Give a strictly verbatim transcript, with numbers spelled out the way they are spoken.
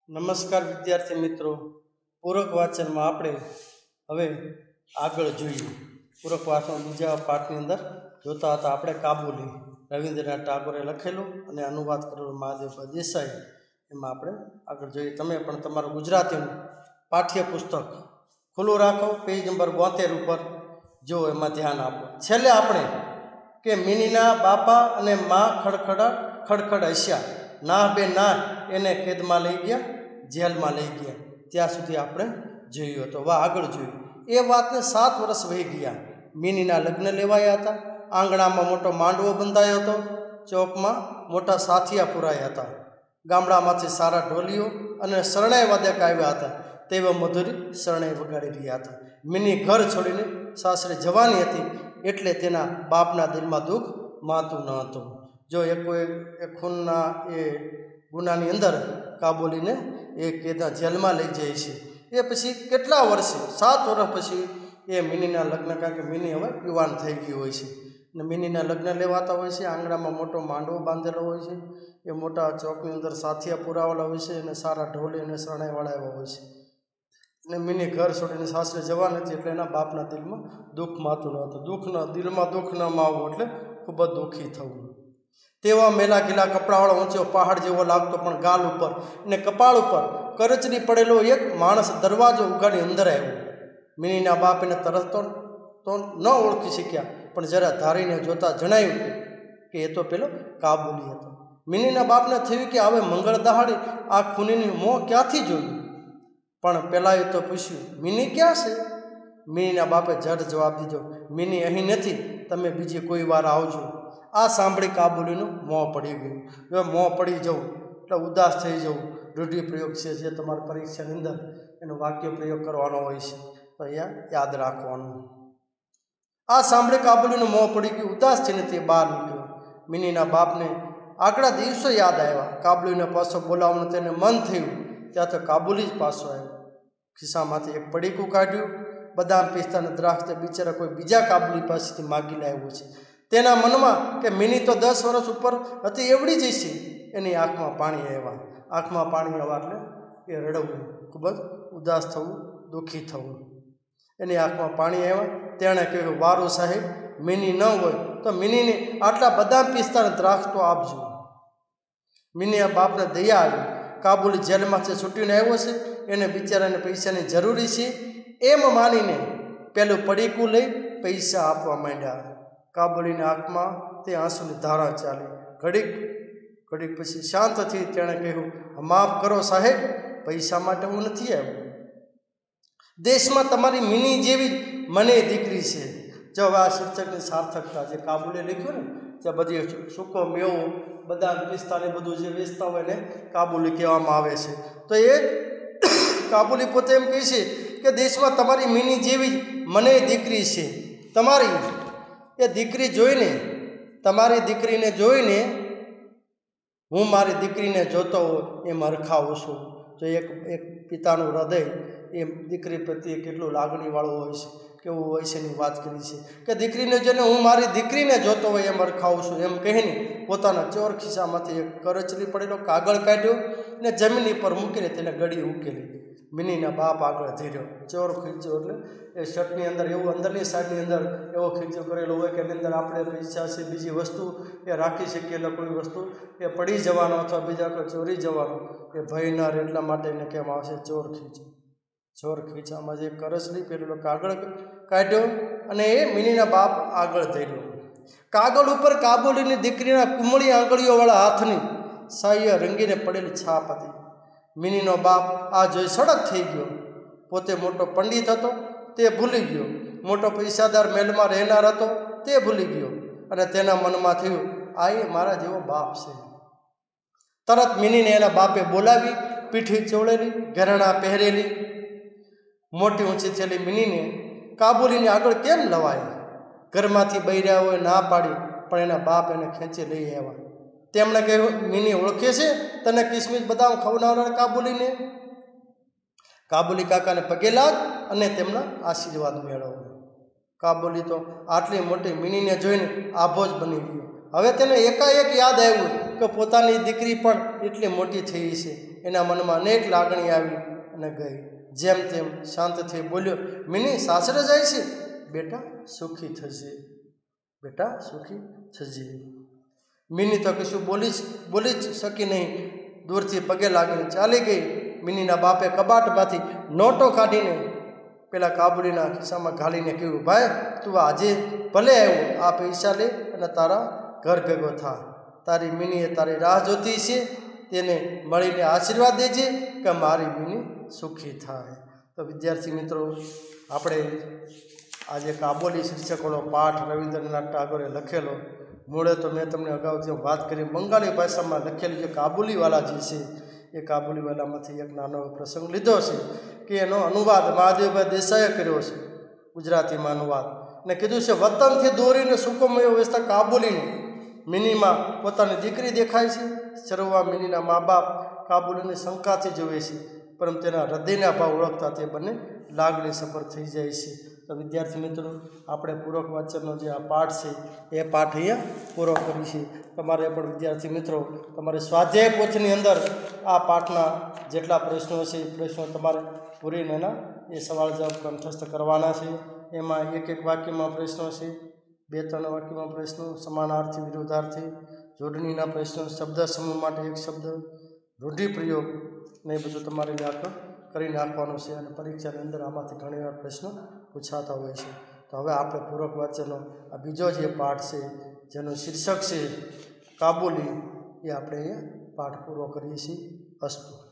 નમસ્કાર વિદ્યાર્થી મિત્રો, પૂરક વાંચનમાં આપણે હવે આગળ જોઈએ. પૂરક વાંચન બીજા પાઠની અંદર જોતા હતા આપણે કાબુલી, રવિન્દ્રનાથ ટાગોરે લખેલું અને અનુવાદ કરેલું મહાદેવ દેસાઈ. એમાં આપણે આગળ જોઈએ. તમે પણ તમારું ગુજરાતીનું પાઠ્યપુસ્તક ખુલ્લું રાખો, પેજ નંબર બોતેર ઉપર જો, એમાં ધ્યાન આપો. છેલ્લે આપણે કે મિનીના બાપા અને મા ખડખડા ખડખડ હસ્યા, ના બે ના એને કેદમાં લઈ ગયા, જેલમાં લઈ ગયા, ત્યાં સુધી આપણે જોયું હતું. વા આગળ જોયું. એ વાતને સાત વર્ષ વહી ગયા. મિનીના લગ્ન લેવાયા હતા. આંગણામાં મોટો માંડવો બંધાયો હતો. ચોકમાં મોટા સાથિયા પુરાયા હતા. ગામડામાંથી સારા ઢોલીઓ અને શરણાઈ વાદક આવ્યા હતા. તેવા મધુરી શરણાઈ વગાડી રહ્યા હતા. મિની ઘર છોડીને સાસરે જવાની હતી, એટલે તેના બાપના દિલમાં દુઃખ માતું ન હતું. જો એ કોઈ એ ખૂનના એ ગુનાની અંદર કાબુલીને એ કેદા જેલમાં લઈ જાય છે. એ પછી કેટલા વર્ષે, સાત વર્ષ પછી એ મિનીના લગ્ન, કારણ કે મિની હવે યુવાન થઈ ગઈ હોય છે અને મિનીના લગ્ન લેવાતા હોય છે. આંગણામાં મોટો માંડવો બાંધેલો હોય છે. એ મોટા ચોકની અંદર સાથિયા પુરાવેલા હોય છે અને સારા ઢોલી અને શરણાઈવાળા એવા હોય છે. અને મિની ઘર છોડીને સાસરે જવા નથી, એટલે એના બાપના દિલમાં દુઃખ માતું ન હતું. દુઃખના દિલમાં દુઃખ ન માવવું એટલે ખૂબ જ દુઃખી થવું. તેવા મેલા ગીલા કપડાવાળો ઊંચો પહાડ જેવો લાગતો, પણ ગાલ ઉપર અને કપાળ ઉપર કરચલી પડેલો એક માણસ દરવાજો ઉગાડી અંદર આવ્યો. મિનીના બાપ એને તરત તો ન ઓળખી શક્યા, પણ જરા ધારીને જોતા જણાયું કે એ તો પેલો કાબુલી હતો. મિનીના બાપને થયું કે હવે મંગળ દહાડે આ ખૂનીની મોં ક્યાંથી જોયું. પણ પેલાએ તો પૂછ્યું, મિની ક્યાં છે? મિનીના બાપે જડ જવાબ દીધો, મિની અહીં નથી, તમે બીજી કોઈ વાર આવજો. આ સાંભળી કાબુલીનું મોં પડી ગયું. જો મોં પડી જવું એટલે ઉદાસ થઈ જવું રૂઢિપ્રયોગ છે, જે તમારી પરીક્ષાની અંદર એનો વાક્ય પ્રયોગ કરવાનો હોય છે, તો અહીંયા યાદ રાખવાનું. આ સાંભળી કાબુલીનું મોં પડી ગયું. ઉદાસ થઈને તે બહાર નીકળ્યો. મિનીના બાપને આગળ દિવસો યાદ આવ્યા. કાબુલીને પાછો બોલાવવાનું તેને મન થયું. ત્યાં તો કાબુલી જ પાછો આવ્યો. ખિસ્સામાંથી એક પડીકું કાઢ્યું. બદામ પિસ્તા અને દ્રાક્ષ બિચારા કોઈ બીજા કાબુલી પાસેથી માગી લાવ્યું છે. તેના મનમાં કે મિની તો દસ વર્ષ ઉપર હતી એવડી જ છે. એની આંખમાં પાણી આવ્યા. આંખમાં પાણી આવ્યા એટલે એ રડવું, ખૂબ જ ઉદાસ થવું, દુઃખી થવું. એની આંખમાં પાણી આવ્યા. તેણે કહ્યું, વારું સાહેબ, મિની ન હોય તો મિનીને આટલા બદામ પિસ્તા અને દ્રાક્ષ તો આપજો. મિનીના બાપને દયા આવી. કાબુલી જેલમાંથી છૂટીને આવ્યો છે, એને બિચારાને પૈસાની જરૂરી છે એમ માનીને પેલું પડીકું લઈ પૈસા આપવા માંડ્યા. કાબુલીની આંખમાં તે આંસુની ધારા ચાલી. ઘડીક ઘડીક પછી શાંત થઈ તેણે કહ્યું, માફ કરો સાહેબ, પૈસા માટે હું નથી આવ્યો. દેશમાં તમારી મિની જેવી મને દીકરી છે. જો આ શિક્ષકની સાર્થકતા જે કાબુલે લખ્યું ને, ત્યાં બધી સૂકો મેવો બધા પિસ્તાને બધું જે વેચતા હોય ને કાબુલી કહેવામાં આવે છે. તો એ કાબુલી પોતે એમ કહે છે કે દેશમાં તમારી મિની જેવી મને દીકરી છે. તમારી એ દીકરી જોઈને, તમારી દીકરીને જોઈને હું મારી દીકરીને જોતો હોય એમ હરખાવું છું. જો એક એક પિતાનું હૃદય એ દીકરી પ્રત્યે કેટલું લાગણીવાળું હોય છે, કેવું હોય છે એની વાત કરી છે કે દીકરીને જોઈને હું મારી દીકરીને જોતો હોય એમ હરખાવું છું એમ કહીને પોતાના ચોર ખિસ્સામાંથી એક કરચલી પડેલો કાગળ કાઢ્યો ને જમીન પર મૂકીને તેને ગળી ઉકેલી. મિનીના બાપ આગળ ધીર્યો. ચોર ખીચો એટલે એ શર્ટની અંદર એવું અંદરની સાઈડની અંદર એવો ખીચો કરેલો હોય કે એની અંદર આપણે પૈસા છે, બીજી વસ્તુ એ રાખી શકીએ, એટલે કોઈ વસ્તુ એ પડી જવાનો અથવા બીજા કોઈ ચોરી જવાનો એ ભય ના રહે, એટલા માટે એને કહેવામાં આવશે ચોર ખીચો. ચોર ખીચામાં જે કરચલી પેલો કાગળ કાઢ્યો અને એ મિનીના બાપ આગળ ધર્યો. કાગળ ઉપર કાબુલીની દીકરીના કુમળી આંગળીઓવાળા હાથની સાહ્ય રંગીને પડેલી છાપ હતી. મિનીનો બાપ આ જોઈ સડક થઈ ગયો. પોતે મોટો પંડિત હતો તે ભૂલી ગયો. મોટો પૈસાદાર મહેલમાં રહેનાર હતો તે ભૂલી ગયો. અને તેના મનમાં થયું, આ એ મારા જેવો બાપ છે. તરત મિનીને એના બાપે બોલાવી. પીઠી ચોળેલી, ઘરેણાં પહેરેલી, મોટી ઊંચી થયેલી મિનીને કાબુલીની આગળ કેમ લવાય? ઘરમાંથી બૈર્યા હોય ના પાડી, પણ એના બાપ એને ખેંચી લઈ આવ્યા. તેમણે કહ્યું, મિની ઓળખે છે તને કિસમિસ બદામ ખવડાવનાર કાબુલીને? કાબુલી કાકાને પગે લાગ અને તેમના આશીર્વાદ મેળવો. કાબુલી તો આટલી મોટી મિનીને જોઈને આભો જ બની ગયો. હવે તેને એકાએક યાદ આવ્યું કે પોતાની દીકરી પણ એટલી મોટી થઈ છે એના મનમાં અનેક લાગણી આવી અને ગઈ. જેમ તેમ શાંત થઈ બોલ્યો, મિની સાસરે જાય છે? બેટા સુખી થશે, બેટા સુખી થશે. મિની તો કશું બોલી જ બોલી જ શકી નહીં. દૂરથી પગે લાગીને ચાલી ગઈ. મિનીના બાપે કબાટમાંથી નોટો કાઢીને પેલા કાબુલીના ખિસ્સામાં ઘાલીને કહ્યું, ભાઈ તું આજે ભલે આવ્યો, આ પૈસા લે અને તારા ઘર ભેગો થા. તારી મિનીએ તારી રાહ જોતી છે, તેને મળીને આશીર્વાદ દેજે કે મારી મિની સુખી થાય. તો વિદ્યાર્થી મિત્રો, આપણે આજે કાબુલી શીર્ષકોનો પાઠ રવિન્દ્રનાથ ટાગોરે લખેલો. મૂળે તો મેં તમને અગાઉથી વાત કરી, બંગાળી ભાષામાં લખેલી જે કાબુલીવાલા જે છે એ કાબુલીવાલામાંથી એક નાનો પ્રસંગ લીધો છે કે એનો અનુવાદ મહાદેવભાઈ દેસાઈએ કર્યો છે, ગુજરાતીમાં અનુવાદ. ને કીધું છે, વતનથી દોરીને સુકમયો વેચતા કાબુલીને મિનીમાં પોતાની દીકરી દેખાય છે. શરૂઆત મિનીના મા બાપ કાબુલીને શંકાથી જોવે છે, પરંતુ તેના હૃદયના ભાવ ઓળખતા તે બંને લાગણી સફર થઈ જાય છે. તો વિદ્યાર્થી મિત્રો, આપણે પૂરક વાંચનનો જે આ પાઠ છે એ પાઠ અહીંયા પૂરો કરીએ. તમારે પણ વિદ્યાર્થી મિત્રો, તમારે સ્વાધ્યાય પોથીની અંદર આ પાઠના જેટલા પ્રશ્નો છે એ પ્રશ્નો તમારે પૂરીને એના એ સવાલ જવાબ કંઠસ્થ કરવાના છે. એમાં એક એક વાક્યમાં પ્રશ્નો છે, બે ત્રણ વાક્યમાં પ્રશ્નો, સમાનાર્થી વિરોધાર્થી, જોડણીના પ્રશ્નો, શબ્દ સમૂહ માટે એક શબ્દ, રૂઢિપ્રયોગ ને એ બધું તમારે વ્યાકરણ કરી નાખવાનું છે. અને પરીક્ષાની અંદર આમાંથી ઘણીવાર પ્રશ્નો પૂછાતા હોય છે. તો હવે આપણે પૂરક વાંચનનો આ બીજો જે પાઠ છે જેનું શીર્ષક છે કાબુલી, એ આપણે અહીંયા પાઠ પૂરો કરીએ છીએ. અસ્તુ.